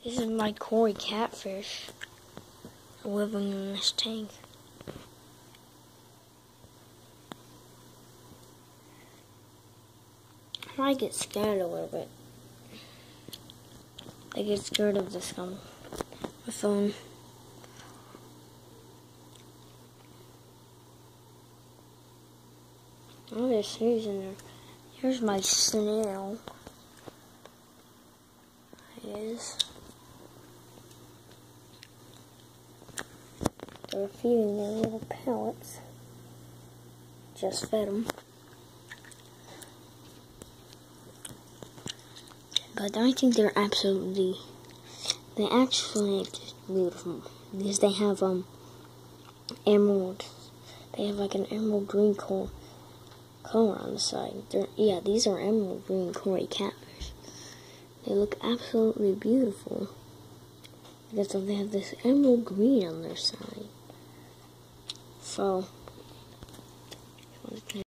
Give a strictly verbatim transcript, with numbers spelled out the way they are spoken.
This is my koi catfish living in this tank. I get scared a little bit. I get scared of this um, my phone. Oh, there's snails in there. Here's my snail. It is. They're feeding their little pellets. Just fed them. But I think they're absolutely, they actually just beautiful. Because they have um emerald, they have like an emerald green color, color on the side. They're, yeah, these are emerald green koi catfish. They look absolutely beautiful. Because they have this emerald green on their side. So,